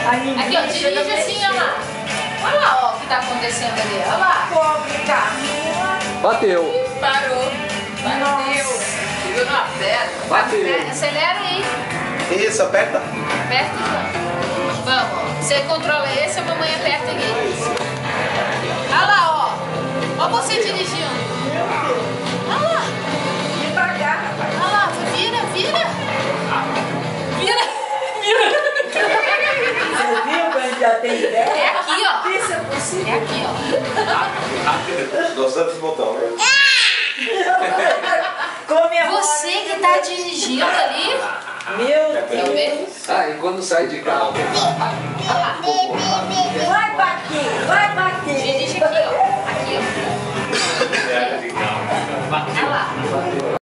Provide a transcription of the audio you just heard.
Aqui, ó, dirige assim, olha lá. Olha lá, ó, o que tá acontecendo ali. Olha lá. Pobre carrinho. Bateu. Parou. Bateu. Chegou numa pedra. Bateu. Acelera aí. Isso, aperta. Aperta e vamos. Vamos. Você controla esse, a mamãe aperta aqui. Olha lá, ó. Olha você dirigindo. Olha lá. Devagar, rapaz. Olha lá. Vira, vira. Vira. Você viu que a gente já tem ideia? É aqui, ó. Isso é É possível. aqui, ó. Gostou desse botão, né? Comemora. Você que tá dirigindo ali. Meu Quer Deus. ver? Ah, e quando sai de carro? Vai bater, vai bater. Dirige aqui, ó. Aqui, ó. Olha lá.